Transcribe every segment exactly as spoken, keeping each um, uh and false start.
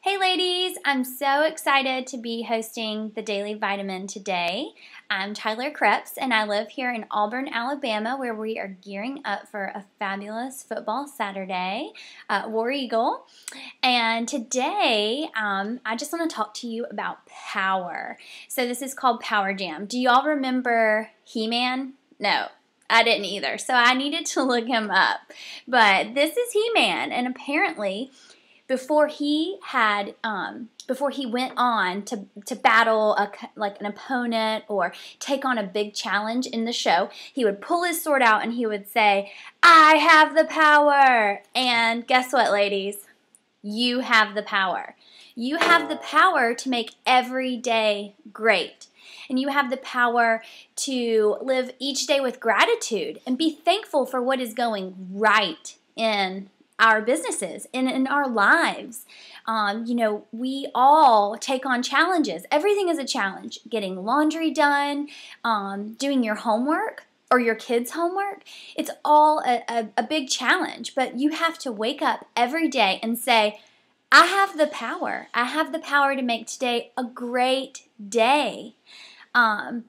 Hey ladies, I'm so excited to be hosting the Daily Vitamin today. I'm Tyler Krebs and I live here in Auburn, Alabama, where we are gearing up for a fabulous football Saturday at War Eagle. And today, um, I just want to talk to you about power. So this is called Power Jam. Do y'all remember He-Man? No. I didn't either, so I needed to look him up. But this is He-Man, and apparently before he had, um, before he went on to, to battle a, like an opponent or take on a big challenge in the show, he would pull his sword out and he would say, "I have the power." And guess what, ladies? You have the power. You have the power to make every day great. And you have the power to live each day with gratitude and be thankful for what is going right in our businesses and in our lives. Um, you know, we all take on challenges. Everything is a challenge. Getting laundry done, um, doing your homework or your kids' homework. It's all a, a, a big challenge, but you have to wake up every day and say, I have the power. I have the power to make today a great day. Um,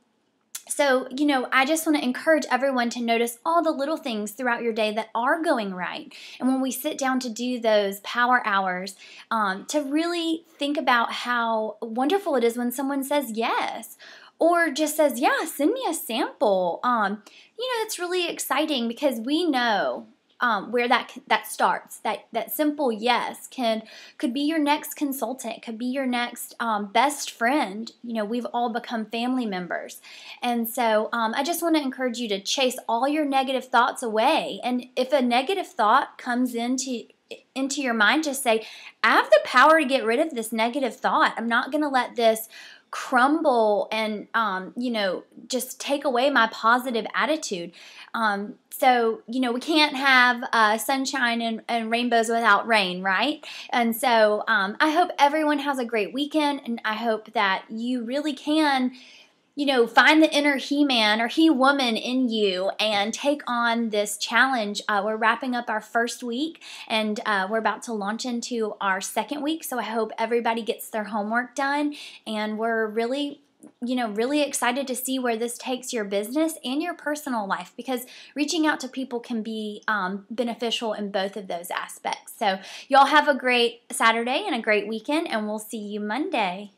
So, you know, I just want to encourage everyone to notice all the little things throughout your day that are going right. And when we sit down to do those power hours, um, to really think about how wonderful it is when someone says yes. Or just says, yeah, send me a sample. Um, you know, it's really exciting because we know Um, where that that starts. That that simple yes can could be your next consultant, could be your next um, best friend. You know, we've all become family members, and so um, I just want to encourage you to chase all your negative thoughts away. And if a negative thought comes into into your mind, just say, I have the power to get rid of this negative thought. I'm not going to let this crumble and, um, you know, just take away my positive attitude. Um, so, you know, we can't have uh, sunshine and, and rainbows without rain, right? And so um, I hope everyone has a great weekend, and I hope that you really can, you know, find the inner He-Man or He-Woman in you and take on this challenge. Uh, we're wrapping up our first week, and uh, we're about to launch into our second week. So I hope everybody gets their homework done, and we're really, you know, really excited to see where this takes your business and your personal life, because reaching out to people can be um, beneficial in both of those aspects. So y'all have a great Saturday and a great weekend, and we'll see you Monday.